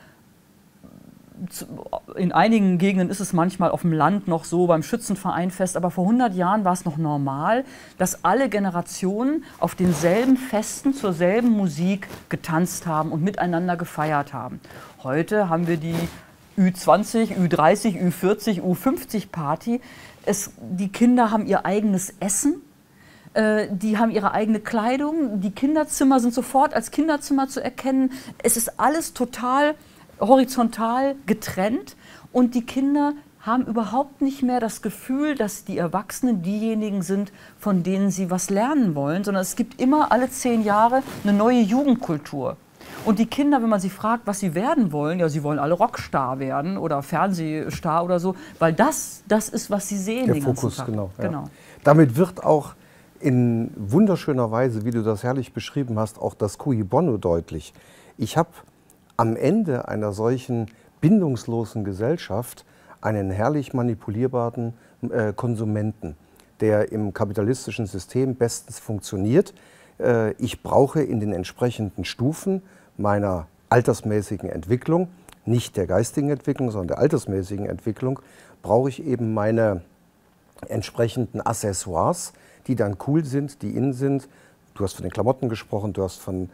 in einigen Gegenden ist es manchmal auf dem Land noch so, beim Schützenvereinfest, aber vor hundert Jahren war es noch normal, dass alle Generationen auf denselben Festen zur selben Musik getanzt haben und miteinander gefeiert haben. Heute haben wir die Ü zwanzig, Ü dreißig, Ü vierzig, Ü fünfzig Party. Es, die Kinder haben ihr eigenes Essen, äh, die haben ihre eigene Kleidung, die Kinderzimmer sind sofort als Kinderzimmer zu erkennen. Es ist alles total horizontal getrennt und die Kinder haben überhaupt nicht mehr das Gefühl, dass die Erwachsenen diejenigen sind, von denen sie was lernen wollen, sondern es gibt immer alle zehn Jahre eine neue Jugendkultur. Und die Kinder, wenn man sie fragt, was sie werden wollen, ja, sie wollen alle Rockstar werden oder Fernsehstar oder so, weil das, das ist, was sie sehen der den Fokus, ganzen Tag. Genau, ja. Genau. Damit wird auch in wunderschöner Weise, wie du das herrlich beschrieben hast, auch das Cui Bono deutlich. Ich habe am Ende einer solchen bindungslosen Gesellschaft einen herrlich manipulierbaren äh, Konsumenten, der im kapitalistischen System bestens funktioniert. Äh, ich brauche in den entsprechenden Stufen meiner altersmäßigen Entwicklung, nicht der geistigen Entwicklung, sondern der altersmäßigen Entwicklung, brauche ich eben meine entsprechenden Accessoires, die dann cool sind, die in sind. Du hast von den Klamotten gesprochen, du hast von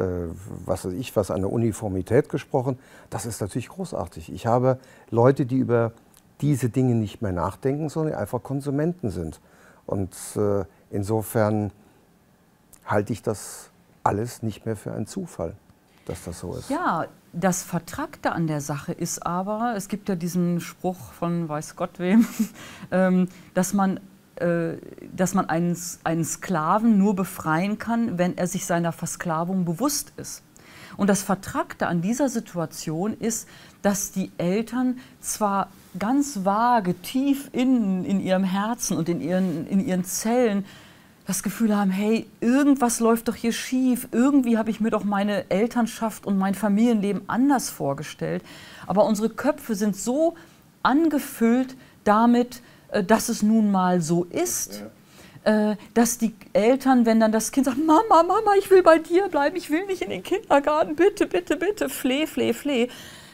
was weiß ich, was an der Uniformität gesprochen. Das ist natürlich großartig. Ich habe Leute, die über diese Dinge nicht mehr nachdenken, sondern einfach Konsumenten sind. Und äh, insofern halte ich das alles nicht mehr für einen Zufall, dass das so ist. Ja, das Vertrackte an der Sache ist aber, es gibt ja diesen Spruch von weiß Gott wem, ähm, dass man dass man einen, einen Sklaven nur befreien kann, wenn er sich seiner Versklavung bewusst ist. Und das Vertrackte an dieser Situation ist, dass die Eltern zwar ganz vage, tief in, in ihrem Herzen und in ihren, in ihren Zellen das Gefühl haben, hey, irgendwas läuft doch hier schief, irgendwie habe ich mir doch meine Elternschaft und mein Familienleben anders vorgestellt. Aber unsere Köpfe sind so angefüllt damit, dass es nun mal so ist, ja. Dass die Eltern, wenn dann das Kind sagt, Mama, Mama, ich will bei dir bleiben, ich will nicht in den Kindergarten, bitte, bitte, bitte, fleh, fleh, fleh,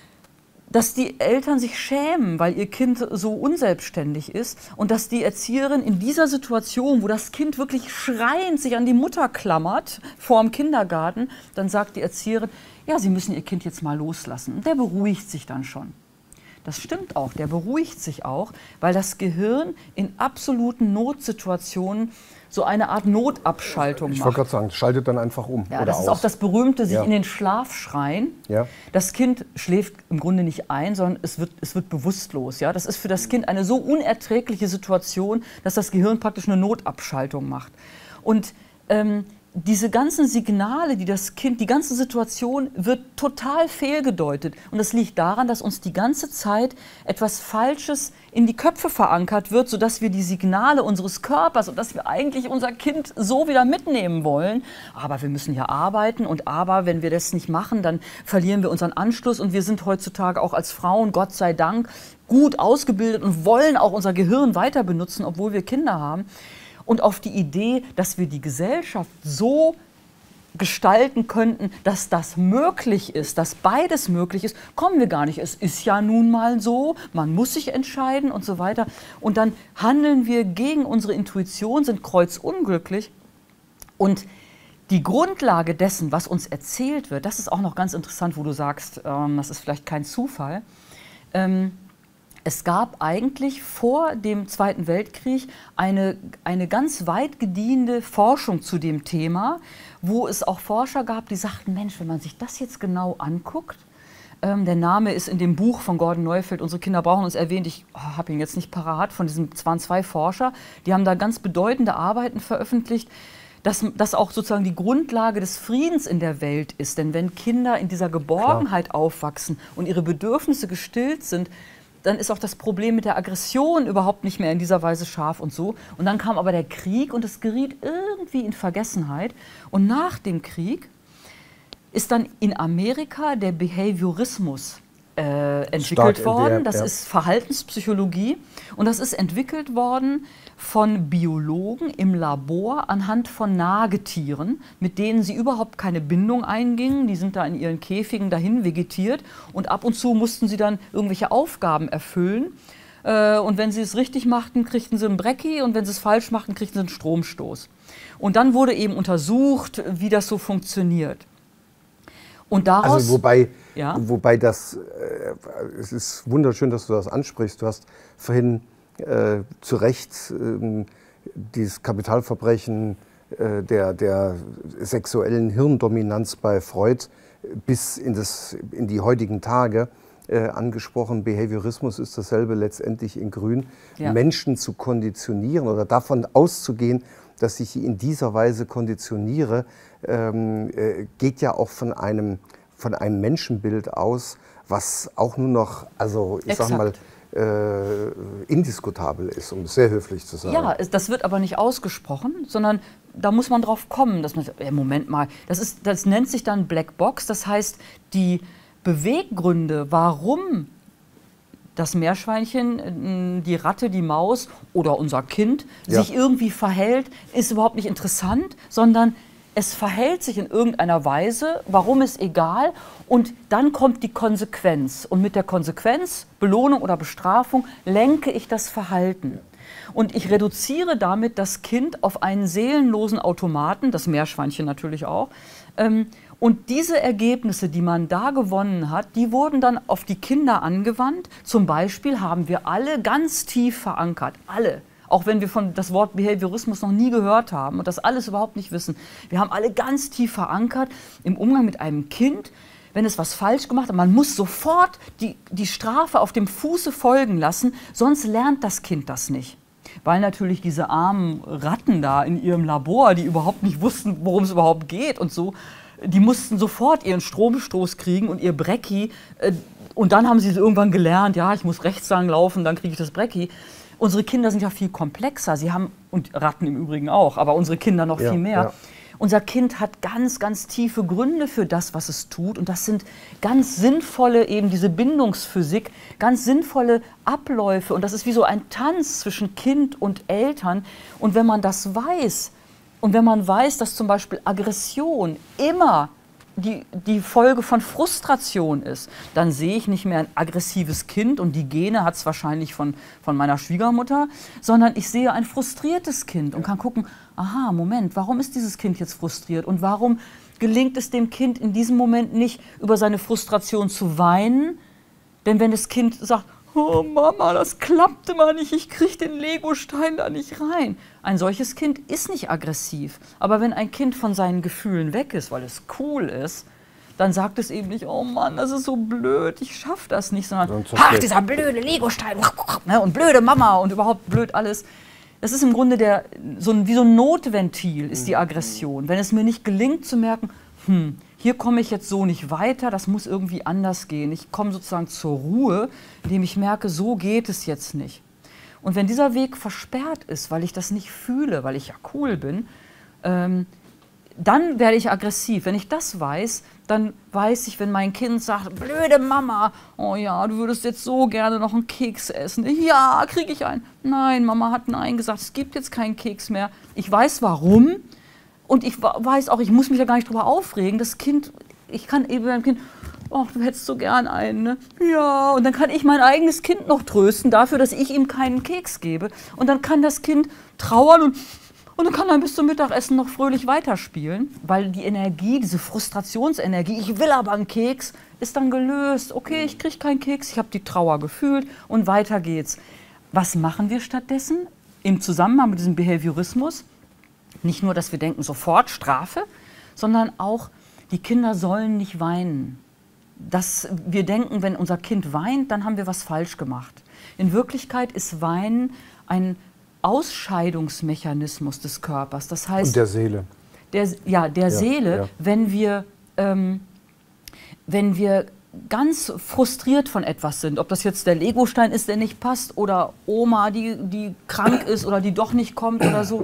dass die Eltern sich schämen, weil ihr Kind so unselbstständig ist und dass die Erzieherin in dieser Situation, wo das Kind wirklich schreiend sich an die Mutter klammert vor dem Kindergarten, dann sagt die Erzieherin, ja, Sie müssen Ihr Kind jetzt mal loslassen. Der beruhigt sich dann schon. das stimmt auch, der beruhigt sich auch, weil das Gehirn in absoluten Notsituationen so eine Art Notabschaltung ich macht. Ich wollte gerade sagen, schaltet dann einfach um ja, oder das aus. ist auch das berühmte, sich ja. in den Schlaf schreien. Ja. Das Kind schläft im Grunde nicht ein, sondern es wird, es wird bewusstlos. Ja? Das ist für das Kind eine so unerträgliche Situation, dass das Gehirn praktisch eine Notabschaltung macht. Und ähm, diese ganzen Signale, die das Kind, die ganze Situation wird total fehlgedeutet. Und das liegt daran, dass uns die ganze Zeit etwas Falsches in die Köpfe verankert wird, sodass wir die Signale unseres Körpers und dass wir eigentlich unser Kind so wieder mitnehmen wollen. Aber wir müssen ja arbeiten und aber, wenn wir das nicht machen, dann verlieren wir unseren Anschluss. Und wir sind heutzutage auch als Frauen, Gott sei Dank, gut ausgebildet und wollen auch unser Gehirn weiter benutzen, obwohl wir Kinder haben. Und auf die Idee, dass wir die Gesellschaft so gestalten könnten, dass das möglich ist, dass beides möglich ist, kommen wir gar nicht. Es ist ja nun mal so, man muss sich entscheiden und so weiter. Und dann handeln wir gegen unsere Intuition, sind kreuzunglücklich. Und die Grundlage dessen, was uns erzählt wird, das ist auch noch ganz interessant, wo du sagst, ähm, das ist vielleicht kein Zufall. Ähm, Es gab eigentlich vor dem Zweiten Weltkrieg eine, eine ganz weit gediehene Forschung zu dem Thema, wo es auch Forscher gab, die sagten, Mensch, wenn man sich das jetzt genau anguckt, ähm, der Name ist in dem Buch von Gordon Neufeld, Unsere Kinder brauchen uns, erwähnt, ich oh, habe ihn jetzt nicht parat, von diesen, es waren zwei Forscher, die haben da ganz bedeutende Arbeiten veröffentlicht, dass das auch sozusagen die Grundlage des Friedens in der Welt ist. Denn wenn Kinder in dieser Geborgenheit Klar. aufwachsen und ihre Bedürfnisse gestillt sind, dann ist auch das Problem mit der Aggression überhaupt nicht mehr in dieser Weise scharf und so. Und dann kam aber der Krieg und es geriet irgendwie in Vergessenheit. Und nach dem Krieg ist dann in Amerika der Behaviorismus äh, entwickelt worden. Das ja. ist Verhaltenspsychologie und das ist entwickelt worden von Biologen im Labor anhand von Nagetieren, mit denen sie überhaupt keine Bindung eingingen. Die sind da in ihren Käfigen dahin vegetiert und ab und zu mussten sie dann irgendwelche Aufgaben erfüllen. Und wenn sie es richtig machten, kriegten sie einen Brecki und wenn sie es falsch machten, kriegten sie einen Stromstoß. Und dann wurde eben untersucht, wie das so funktioniert. Und daraus, also wobei, ja? wobei das, äh, es ist wunderschön, dass du das ansprichst. Du hast vorhin äh, zu Recht äh, dieses Kapitalverbrechen äh, der, der sexuellen Hirndominanz bei Freud bis in, das, in die heutigen Tage äh, angesprochen. Behaviorismus ist dasselbe letztendlich in Grün. Ja. Menschen zu konditionieren oder davon auszugehen, dass ich sie in dieser Weise konditioniere, ähm, äh, geht ja auch von einem, von einem Menschenbild aus, was auch nur noch, also ich Exakt. sag mal, äh, indiskutabel ist, um es sehr höflich zu sagen. Ja, das wird aber nicht ausgesprochen, sondern da muss man drauf kommen, dass man sagt, ja, Moment mal, das, ist, das nennt sich dann Black Box, das heißt, die Beweggründe, warum das Meerschweinchen, die Ratte, die Maus oder unser Kind ja. sich irgendwie verhält, ist überhaupt nicht interessant, sondern es verhält sich in irgendeiner Weise, warum ist egal, und dann kommt die Konsequenz. Und mit der Konsequenz, Belohnung oder Bestrafung, lenke ich das Verhalten. Und ich reduziere damit das Kind auf einen seelenlosen Automaten, das Meerschweinchen natürlich auch. Und diese Ergebnisse, die man da gewonnen hat, die wurden dann auf die Kinder angewandt. Zum Beispiel haben wir alle ganz tief verankert, alle. Auch wenn wir von das Wort Behaviorismus noch nie gehört haben und das alles überhaupt nicht wissen. Wir haben alle ganz tief verankert im Umgang mit einem Kind, wenn es was falsch gemacht hat. Man muss sofort die, die Strafe auf dem Fuße folgen lassen, sonst lernt das Kind das nicht. Weil natürlich diese armen Ratten da in ihrem Labor, die überhaupt nicht wussten, worum es überhaupt geht und so, die mussten sofort ihren Stromstoß kriegen und ihr Brecki. Und dann haben sie irgendwann gelernt, ja, ich muss rechts lang laufen, dann kriege ich das Brecki. Unsere Kinder sind ja viel komplexer. Sie haben, und Ratten im Übrigen auch, aber unsere Kinder noch ja, viel mehr. Ja. Unser Kind hat ganz, ganz tiefe Gründe für das, was es tut. Und das sind ganz sinnvolle, eben diese Bindungsphysik, ganz sinnvolle Abläufe. Und das ist wie so ein Tanz zwischen Kind und Eltern. Und wenn man das weiß, und wenn man weiß, dass zum Beispiel Aggression immer die, die Folge von Frustration ist, dann sehe ich nicht mehr ein aggressives Kind und die Gene hat es wahrscheinlich von, von meiner Schwiegermutter, sondern ich sehe ein frustriertes Kind und kann gucken, aha, Moment, warum ist dieses Kind jetzt frustriert und warum gelingt es dem Kind in diesem Moment nicht, über seine Frustration zu weinen? Denn wenn das Kind sagt, oh Mama, das klappt immer nicht, ich kriege den Legostein da nicht rein. Ein solches Kind ist nicht aggressiv. Aber wenn ein Kind von seinen Gefühlen weg ist, weil es cool ist, dann sagt es eben nicht, oh Mann, das ist so blöd, ich schaffe das nicht, sondern, ach, dieser blöde Legostein und blöde Mama und überhaupt blöd alles. Das ist im Grunde der, so ein, wie so ein Notventil ist die Aggression. Wenn es mir nicht gelingt zu merken, hm, hier komme ich jetzt so nicht weiter, das muss irgendwie anders gehen. Ich komme sozusagen zur Ruhe, indem ich merke, so geht es jetzt nicht. Und wenn dieser Weg versperrt ist, weil ich das nicht fühle, weil ich ja cool bin, ähm, dann werde ich aggressiv. Wenn ich das weiß, dann weiß ich, wenn mein Kind sagt, blöde Mama, oh ja, du würdest jetzt so gerne noch einen Keks essen. Ja, kriege ich einen. Nein, Mama hat Nein gesagt, es gibt jetzt keinen Keks mehr. Ich weiß warum und ich weiß auch, ich muss mich da gar nicht drüber aufregen. Das Kind, ich kann eben beim Kind, oh, du hättest so gern einen, ne? Ja, und dann kann ich mein eigenes Kind noch trösten dafür, dass ich ihm keinen Keks gebe. Und dann kann das Kind trauern und Und dann kann er bis zum Mittagessen noch fröhlich weiterspielen, weil die Energie, diese Frustrationsenergie, ich will aber einen Keks, ist dann gelöst. Okay, ich kriege keinen Keks, ich habe die Trauer gefühlt und weiter geht's. Was machen wir stattdessen im Zusammenhang mit diesem Behaviorismus? Nicht nur, dass wir denken, sofort Strafe, sondern auch, die Kinder sollen nicht weinen. Dass wir denken, wenn unser Kind weint, dann haben wir was falsch gemacht. In Wirklichkeit ist Weinen ein Ausscheidungsmechanismus des Körpers. Das heißt, und der Seele. Der, ja, der ja, Seele, ja. Wenn, wir, ähm, wenn wir ganz frustriert von etwas sind, ob das jetzt der Legostein ist, der nicht passt, oder Oma, die, die krank ist oder die doch nicht kommt oder so.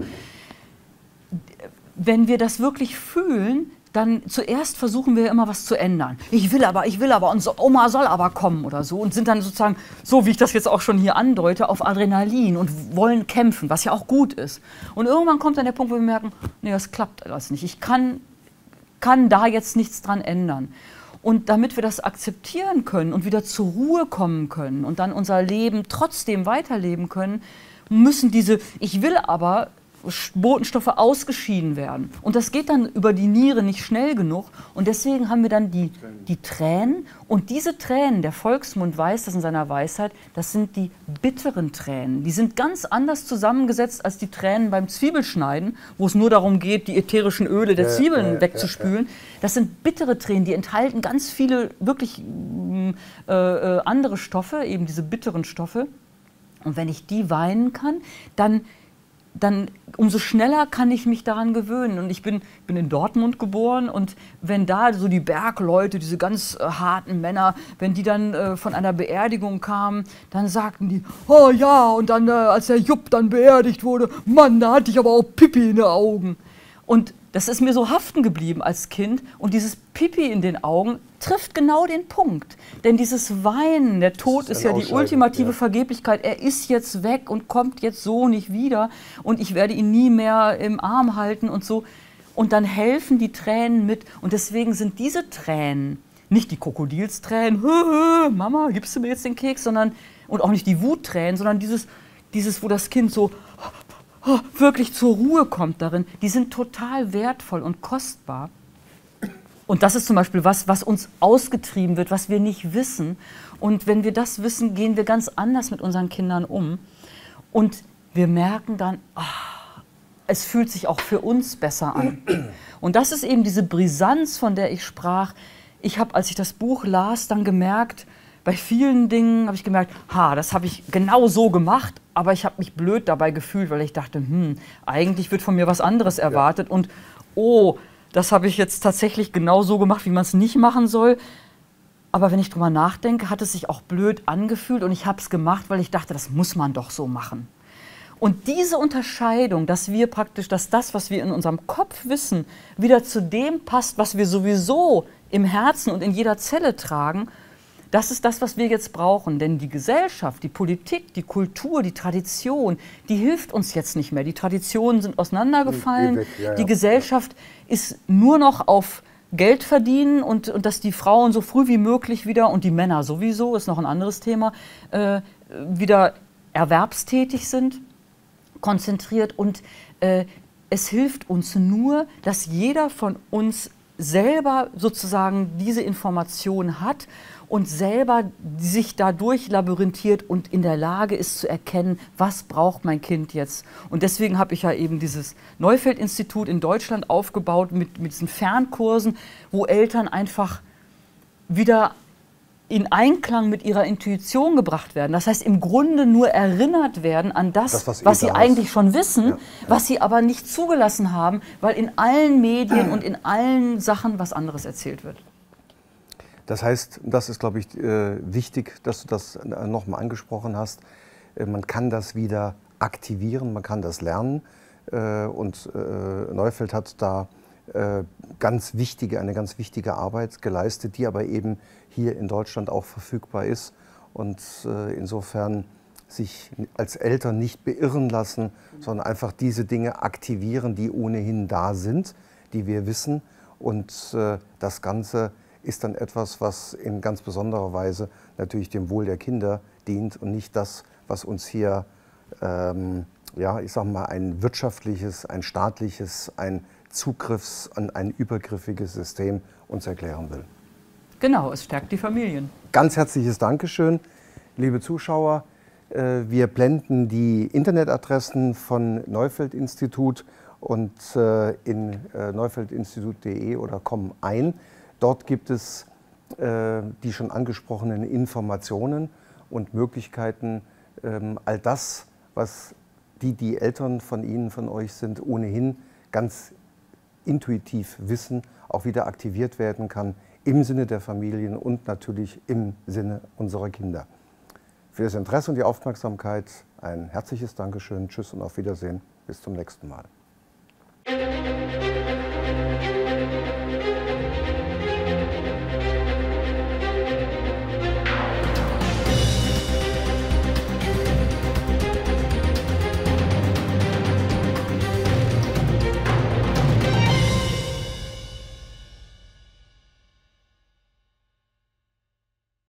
Wenn wir das wirklich fühlen, dann zuerst versuchen wir immer was zu ändern. Ich will aber, ich will aber und so, Oma soll aber kommen oder so und sind dann sozusagen, so wie ich das jetzt auch schon hier andeute, auf Adrenalin und wollen kämpfen, was ja auch gut ist. Und irgendwann kommt dann der Punkt, wo wir merken, nee, das klappt alles nicht. Ich kann, kann da jetzt nichts dran ändern. Und damit wir das akzeptieren können und wieder zur Ruhe kommen können und dann unser Leben trotzdem weiterleben können, müssen diese, ich will aber, Botenstoffe ausgeschieden werden. Und das geht dann über die Niere nicht schnell genug. Und deswegen haben wir dann die, die Tränen. Und diese Tränen, der Volksmund weiß das in seiner Weisheit, das sind die bitteren Tränen. Die sind ganz anders zusammengesetzt als die Tränen beim Zwiebelschneiden, wo es nur darum geht, die ätherischen Öle der Zwiebeln ja, ja, wegzuspülen. Ja, ja. Das sind bittere Tränen, die enthalten ganz viele wirklich äh, äh, andere Stoffe, eben diese bitteren Stoffe. Und wenn ich die weinen kann, dann dann umso schneller kann ich mich daran gewöhnen. Und ich bin, bin in Dortmund geboren und wenn da so die Bergleute, diese ganz äh, harten Männer, wenn die dann äh, von einer Beerdigung kamen, dann sagten die, oh ja, und dann, äh, als der Jupp dann beerdigt wurde, Mann, da hatte ich aber auch Pipi in den Augen. Und das ist mir so haften geblieben als Kind. Und dieses Pipi in den Augen trifft genau den Punkt. Denn dieses Weinen, der Tod ist, ist ja die ultimative ja. Vergeblichkeit. Er ist jetzt weg und kommt jetzt so nicht wieder. Und ich werde ihn nie mehr im Arm halten und so. Und dann helfen die Tränen mit. Und deswegen sind diese Tränen nicht die Krokodilstränen, Mama, gibst du mir jetzt den Keks, sondern, und auch nicht die Wuttränen, sondern dieses, dieses, wo das Kind so Oh, wirklich zur Ruhe kommt darin, die sind total wertvoll und kostbar. Und das ist zum Beispiel was, was uns ausgetrieben wird, was wir nicht wissen. Und wenn wir das wissen, gehen wir ganz anders mit unseren Kindern um. Und wir merken dann, ach, es fühlt sich auch für uns besser an. Und das ist eben diese Brisanz, von der ich sprach. Ich habe, als ich das Buch las, dann gemerkt, bei vielen Dingen habe ich gemerkt, ha, das habe ich genau so gemacht, aber ich habe mich blöd dabei gefühlt, weil ich dachte, hm, eigentlich wird von mir was anderes erwartet. Ja. Und oh, das habe ich jetzt tatsächlich genau so gemacht, wie man es nicht machen soll. Aber wenn ich drüber nachdenke, hat es sich auch blöd angefühlt und ich habe es gemacht, weil ich dachte, das muss man doch so machen. Und diese Unterscheidung, dass wir praktisch, dass das, was wir in unserem Kopf wissen, wieder zu dem passt, was wir sowieso im Herzen und in jeder Zelle tragen, das ist das, was wir jetzt brauchen. Denn die Gesellschaft, die Politik, die Kultur, die Tradition, die hilft uns jetzt nicht mehr. Die Traditionen sind auseinandergefallen. Weg, ja, ja. Die Gesellschaft ist nur noch auf Geld verdienen und, und dass die Frauen so früh wie möglich wieder, und die Männer sowieso, ist noch ein anderes Thema, äh, wieder erwerbstätig sind, konzentriert. Und äh, es hilft uns nur, dass jeder von uns selber sozusagen diese Information hat und selber sich dadurch labyrinthiert und in der Lage ist zu erkennen, was braucht mein Kind jetzt. Und deswegen habe ich ja eben dieses Neufeld-Institut in Deutschland aufgebaut mit, mit diesen Fernkursen, wo Eltern einfach wieder in Einklang mit ihrer Intuition gebracht werden. Das heißt, im Grunde nur erinnert werden an das, das was, was sie eigentlich schon wissen, ja, ja. was sie aber nicht zugelassen haben, weil in allen Medien und in allen Sachen was anderes erzählt wird. Das heißt, das ist, glaube ich, äh, wichtig, dass du das nochmal angesprochen hast. Äh, man kann das wieder aktivieren, man kann das lernen. Äh, und äh, Neufeld hat da äh, ganz wichtige, eine ganz wichtige Arbeit geleistet, die aber eben hier in Deutschland auch verfügbar ist. Und äh, insofern sich als Eltern nicht beirren lassen, sondern einfach diese Dinge aktivieren, die ohnehin da sind, die wir wissen. Und äh, das Ganze ist dann etwas, was in ganz besonderer Weise natürlich dem Wohl der Kinder dient und nicht das, was uns hier, ähm, ja, ich sag mal, ein wirtschaftliches, ein staatliches, ein Zugriffs- an ein übergriffiges System uns erklären will. Genau, es stärkt die Familien. Ganz herzliches Dankeschön, liebe Zuschauer. Wir blenden die Internetadressen von Neufeld-Institut und in neufeldinstitut punkt de oder com ein. Dort gibt es äh, die schon angesprochenen Informationen und Möglichkeiten, ähm, all das, was die, die Eltern von Ihnen, von euch sind, ohnehin ganz intuitiv wissen, auch wieder aktiviert werden kann im Sinne der Familien und natürlich im Sinne unserer Kinder. Für das Interesse und die Aufmerksamkeit ein herzliches Dankeschön, Tschüss und auf Wiedersehen, bis zum nächsten Mal.